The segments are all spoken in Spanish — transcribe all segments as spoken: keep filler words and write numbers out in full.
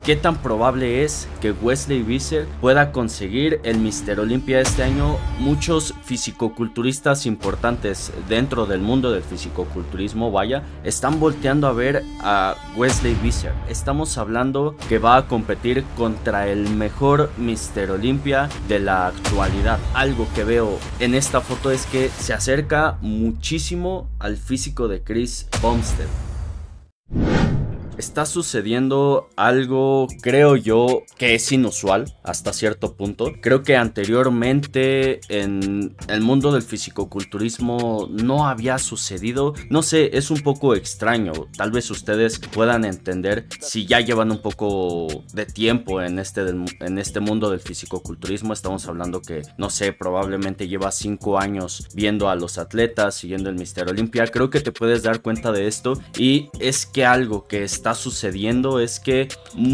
¿Qué tan probable es que Wesley Visser pueda conseguir el míster Olympia este año? Muchos fisicoculturistas importantes dentro del mundo del fisicoculturismo, vaya, están volteando a ver a Wesley Visser. Estamos hablando que va a competir contra el mejor míster Olympia de la actualidad. Algo que veo en esta foto es que se acerca muchísimo al físico de Chris Bumstead. Está sucediendo algo, creo yo, que es inusual hasta cierto punto. Creo que anteriormente en el mundo del fisicoculturismo no había sucedido. No sé, es un poco extraño. Tal vez ustedes puedan entender si ya llevan un poco de tiempo en este, en este mundo del fisicoculturismo. Estamos hablando que, no sé, probablemente lleva cinco años viendo a los atletas, siguiendo el míster Olympia. Creo que te puedes dar cuenta de esto, y es que algo que está sucediendo es que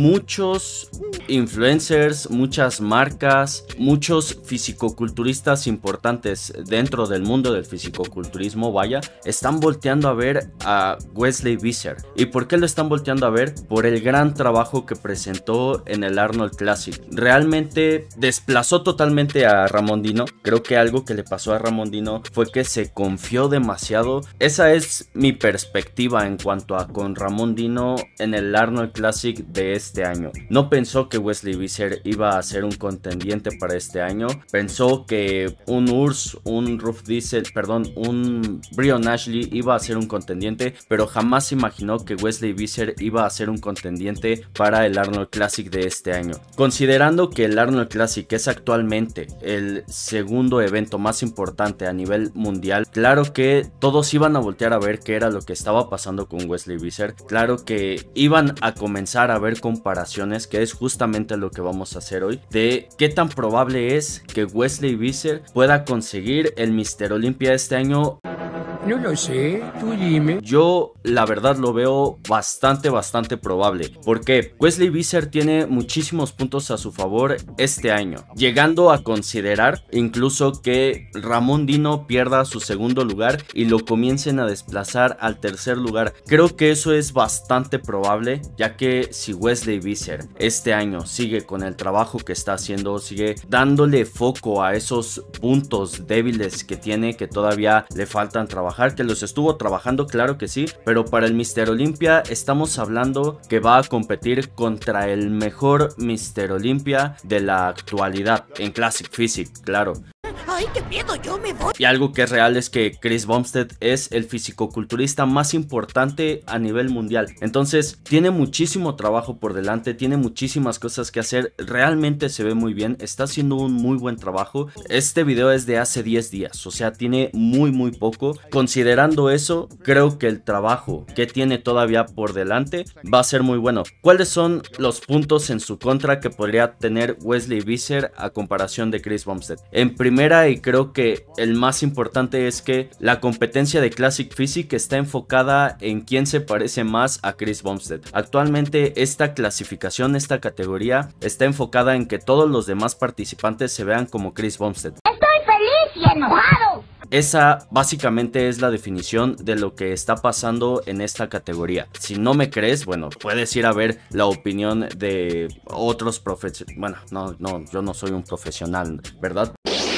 muchos influencers, muchas marcas, muchos fisicoculturistas importantes dentro del mundo del fisicoculturismo, vaya, están volteando a ver a Wesley Visser. ¿Y por qué lo están volteando a ver? Por el gran trabajo que presentó en el Arnold Classic. Realmente desplazó totalmente a Ramondino. Creo que algo que le pasó a Ramondino fue que se confió demasiado. Esa es mi perspectiva en cuanto a con Ramondino en el Arnold Classic de este año. No pensó que Wesley Visser iba a ser un contendiente para este año. Pensó que un U R S S, un Ruff Diesel, perdón, un Brian Ashley iba a ser un contendiente, pero jamás imaginó que Wesley Visser iba a ser un contendiente para el Arnold Classic de este año. Considerando que el Arnold Classic es actualmente el segundo evento más importante a nivel mundial, claro que todos iban a voltear a ver qué era lo que estaba pasando con Wesley Visser. Claro que iban a comenzar a ver comparaciones, que es justamente lo que vamos a hacer hoy, de qué tan probable es que Wesley Visser pueda conseguir el míster Olympia este año. No lo sé, tú dime. Yo la verdad lo veo bastante, bastante probable. Porque Wesley Visser tiene muchísimos puntos a su favor este año, llegando a considerar incluso que Ramondino pierda su segundo lugar y lo comiencen a desplazar al tercer lugar. Creo que eso es bastante probable, ya que si Wesley Visser este año sigue con el trabajo que está haciendo, sigue dándole foco a esos puntos débiles que tiene, que todavía le faltan trabajar, que los estuvo trabajando, claro que sí, pero para el míster Olympia estamos hablando que va a competir contra el mejor míster Olympia de la actualidad en Classic Physique, claro. ¡Ay, qué miedo! ¡Yo me voy! Y algo que es real es que Chris Bumstead es el fisicoculturista más importante a nivel mundial. Entonces tiene muchísimo trabajo por delante, tiene muchísimas cosas que hacer. Realmente se ve muy bien, está haciendo un muy buen trabajo. Este video es de hace diez días, o sea, tiene muy muy poco. Considerando eso, creo que el trabajo que tiene todavía por delante va a ser muy bueno. ¿Cuáles son los puntos en su contra que podría tener Wesley Visser a comparación de Chris Bumstead? En primera, y creo que el más importante, es que la competencia de Classic Physique está enfocada en quién se parece más a Chris Bumstead. Actualmente esta clasificación, esta categoría está enfocada en que todos los demás participantes se vean como Chris Bumstead. ¡Estoy feliz y enojado! Esa básicamente es la definición de lo que está pasando en esta categoría. Si no me crees, bueno, puedes ir a ver la opinión de otros profesionales. Bueno, no, no, yo no soy un profesional, ¿verdad?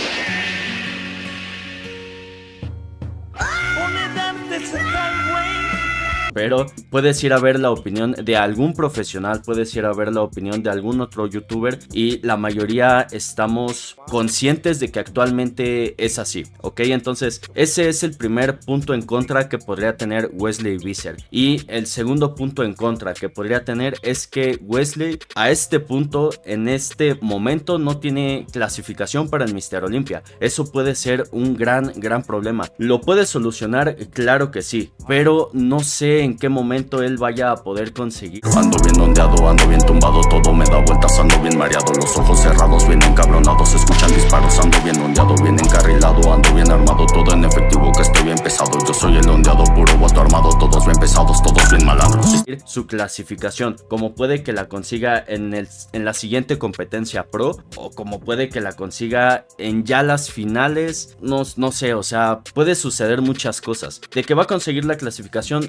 Pero puedes ir a ver la opinión de algún profesional, puedes ir a ver la opinión de algún otro youtuber, y la mayoría estamos conscientes de que actualmente es así, ¿ok? Entonces ese es el primer punto en contra que podría tener Wesley Visser. Y el segundo punto en contra que podría tener es que Wesley a este punto, en este momento, no tiene clasificación para el míster Olympia. Eso puede ser un gran, gran problema. ¿Lo puede solucionar? Claro que sí, pero no sé en qué momento él vaya a poder conseguir. Ando bien ondeado, ando bien tumbado, todo me da vueltas, ando bien mareado, los ojos cerrados, bien encabronados, escuchan disparos, ando bien ondeado, bien encarrilado, ando bien armado, todo en efectivo que estoy bien pesado, yo soy el ondeado, puro voto armado, todos bien pesados, todos bien malandros. Su clasificación, como puede que la consiga en, el, en la siguiente competencia pro, o como puede que la consiga en ya las finales, no, no sé, o sea, puede suceder muchas cosas. De que va a conseguir la clasificación, la va a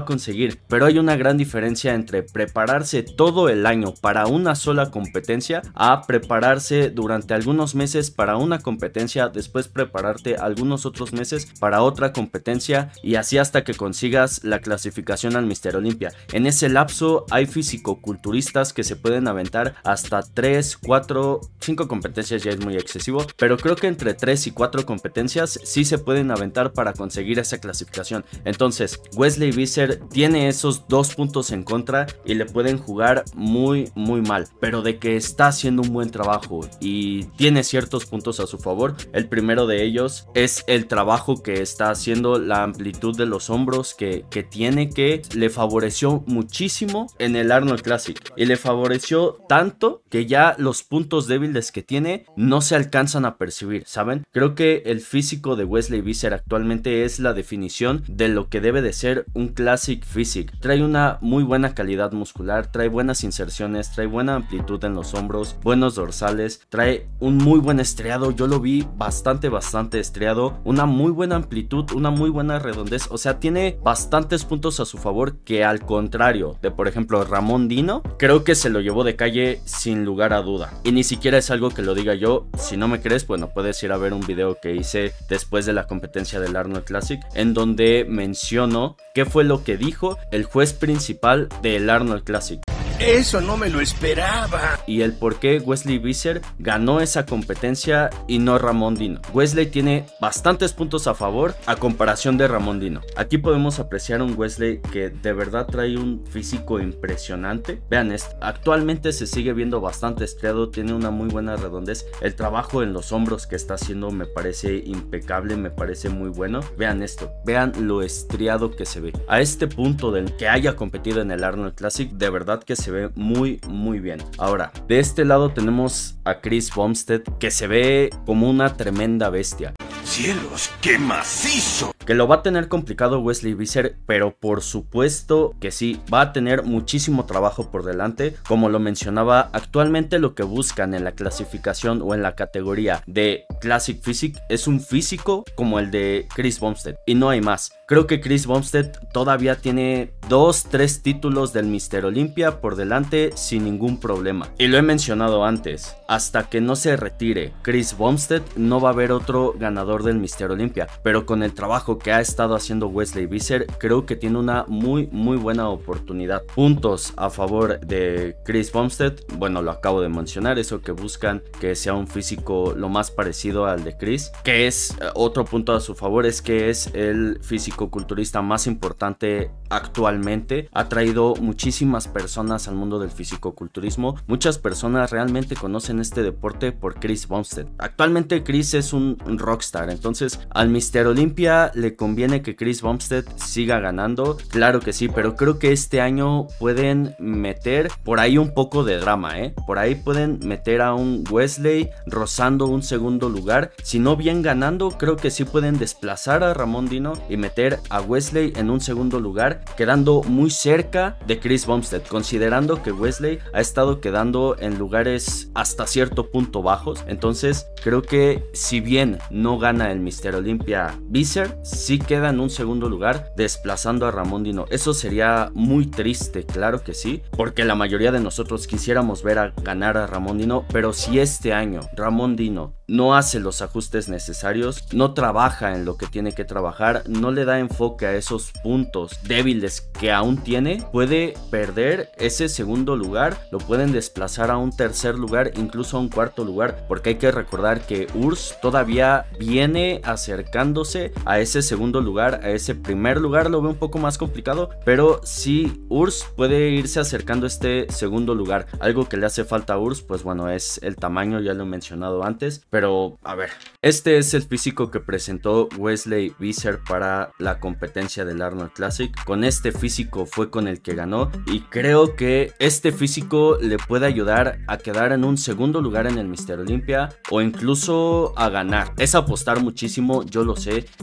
conseguir, pero hay una gran diferencia entre prepararse todo el año para una sola competencia a prepararse durante algunos meses para una competencia, después prepararte algunos otros meses para otra competencia y así hasta que consigas la clasificación al Mister Olympia. En ese lapso hay fisicoculturistas que se pueden aventar hasta tres, cuatro, cinco competencias, ya es muy excesivo, pero creo que entre tres y cuatro competencias sí se pueden aventar para conseguir esa clasificación. Entonces Wesley Visser tiene esos dos puntos en contra y le pueden jugar muy muy mal, pero de que está haciendo un buen trabajo y tiene ciertos puntos a su favor. El primero de ellos es el trabajo que está haciendo, la amplitud de los hombros que, que tiene, que le favoreció muchísimo en el Arnold Classic y le favoreció tanto que ya los puntos débiles que tiene no se alcanzan a percibir, ¿saben? Creo que el físico de Wesley Visser actualmente es la definición de lo que debe de ser un Classic Physique. Trae una muy buena calidad muscular, trae buenas inserciones, trae buena amplitud en los hombros, buenos dorsales, trae un muy buen estriado. Yo lo vi bastante bastante estriado, una muy buena amplitud, una muy buena redondez, o sea, tiene bastantes puntos a su favor que al contrario de por ejemplo Ramón Dino, creo que se lo llevó de calle sin lugar a duda. Y ni siquiera es algo que lo diga yo. Si no me crees, bueno, puedes ir a ver un video que hice después de la competencia del Arnold Classic en donde menciono qué fue lo que dijo el juez principal del Arnold Classic. Eso no me lo esperaba. Y el por qué Wesley Visser ganó esa competencia y no Ramón Dino. Wesley tiene bastantes puntos a favor a comparación de Ramón Dino. Aquí podemos apreciar un Wesley que de verdad trae un físico impresionante. Vean esto, actualmente se sigue viendo bastante estriado, tiene una muy buena redondez. El trabajo en los hombros que está haciendo me parece impecable, me parece muy bueno. Vean esto, vean lo estriado que se ve. A este punto del que haya competido en el Arnold Classic, de verdad que se ve muy muy bien. Ahora, de este lado tenemos a Chris Bumstead, que se ve como una tremenda bestia. ¡Cielos, qué macizo! Que lo va a tener complicado Wesley Visser, pero por supuesto que sí, va a tener muchísimo trabajo por delante. Como lo mencionaba, actualmente lo que buscan en la clasificación o en la categoría de Classic Physique es un físico como el de Chris Bumstead y no hay más. Creo que Chris Bumstead todavía tiene dos, tres títulos del Mister Olympia por delante sin ningún problema. Y lo he mencionado antes, hasta que no se retire Chris Bumstead no va a haber otro ganador del Mister Olympia, pero con el trabajo que ha estado haciendo Wesley Visser, creo que tiene una muy muy buena oportunidad. Puntos a favor de Chris Bumstead, bueno, lo acabo de mencionar, eso que buscan que sea un físico lo más parecido al de Chris, que es eh, otro punto a su favor, es que es el fisicoculturista más importante actualmente. Ha traído muchísimas personas al mundo del fisicoculturismo, muchas personas realmente conocen este deporte por Chris Bumstead. Actualmente Chris es un rockstar, entonces al Mister Olympia le conviene que Chris Bumstead siga ganando, claro que sí, pero creo que este año pueden meter por ahí un poco de drama, ¿eh? Por ahí pueden meter a un Wesley rozando un segundo lugar, si no bien ganando, creo que sí pueden desplazar a Ramón Dino y meter a Wesley en un segundo lugar, quedando muy cerca de Chris Bumstead, considerando que Wesley ha estado quedando en lugares hasta cierto punto bajos. Entonces creo que si bien no gana el Mister Olympia Visser, sí queda en un segundo lugar desplazando a Ramón Dino. Eso sería muy triste, claro que sí, porque la mayoría de nosotros quisiéramos ver a ganar a Ramón Dino, pero si este año Ramón Dino no hace los ajustes necesarios, no trabaja en lo que tiene que trabajar, no le da enfoque a esos puntos débiles que aún tiene, puede perder ese segundo lugar, lo pueden desplazar a un tercer lugar, incluso a un cuarto lugar, porque hay que recordar que U R S S todavía viene acercándose a ese segundo lugar, a ese primer lugar lo veo un poco más complicado, pero sí U R S S puede irse acercando a este segundo lugar. Algo que le hace falta a U R S S, pues bueno, es el tamaño, ya lo he mencionado antes, pero a ver, este es el físico que presentó Wesley Visser para la competencia del Arnold Classic. Con este físico fue con el que ganó y creo que este físico le puede ayudar a quedar en un segundo lugar en el Mister Olympia o incluso a ganar. Es apostar muchísimo, yo lo sé, es a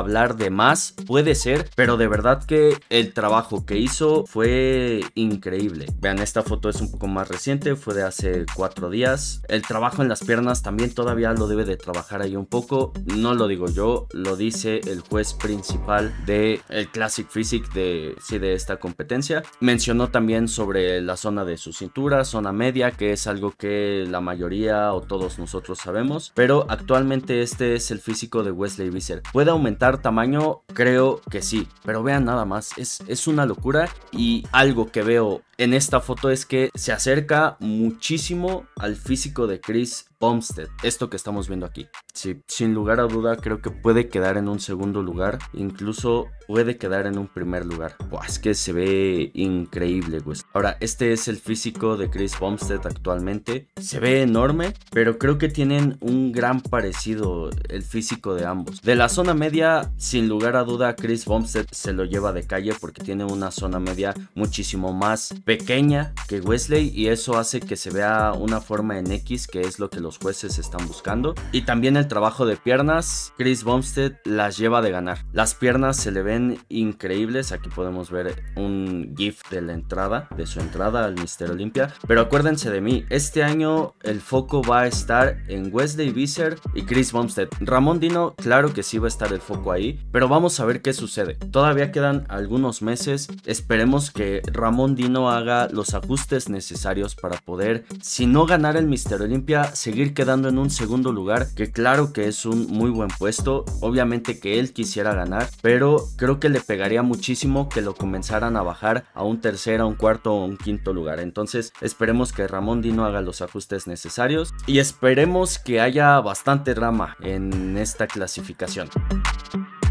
hablar de más, puede ser, pero de verdad que el trabajo que hizo fue increíble. Vean, esta foto es un poco más reciente, fue de hace cuatro días. El trabajo en las piernas también todavía lo debe de trabajar ahí un poco. No lo digo yo, lo dice el juez principal de el Classic Physique de, sí, de esta competencia. Mencionó también sobre la zona de su cintura, zona media, que es algo que la mayoría o todos nosotros sabemos, pero actualmente este es el físico de Wesley Visser. ¿Puede aumentar tamaño? Creo que sí, pero vean nada más, es, es una locura. Y algo que veo en esta foto es que se acerca muchísimo al físico de Chris Bumstead, esto que estamos viendo aquí. Sí, sin lugar a duda creo que puede quedar en un segundo lugar, incluso puede quedar en un primer lugar. Buah, es que se ve increíble, güey. Ahora, este es el físico de Chris Bumstead actualmente. Se ve enorme, pero creo que tienen un gran parecido el físico de ambos. De la zona media, sin lugar a duda, Chris Bumstead se lo lleva de calle porque tiene una zona media muchísimo más pequeña que Wesley, y eso hace que se vea una forma en X, que es lo que los jueces están buscando. Y también el trabajo de piernas, Chris Bumstead las lleva de ganar. Las piernas se le ven increíbles. Aquí podemos ver un GIF de la entrada, de su entrada al Mister Olympia. Pero acuérdense de mí, este año el foco va a estar en Wesley Visser y Chris Bumstead. Ramón Dino, claro que sí va a estar el foco ahí, pero vamos a ver qué sucede. Todavía quedan algunos meses. Esperemos que Ramón Dino haga los ajustes necesarios para poder, si no ganar el Mister Olympia, seguir quedando en un segundo lugar, que claro que es un muy buen puesto. Obviamente que él quisiera ganar, pero creo que le pegaría muchísimo que lo comenzaran a bajar a un tercer, a un cuarto o un quinto lugar. Entonces esperemos que Ramón Dino haga los ajustes necesarios y esperemos que haya bastante drama en esta clasificación.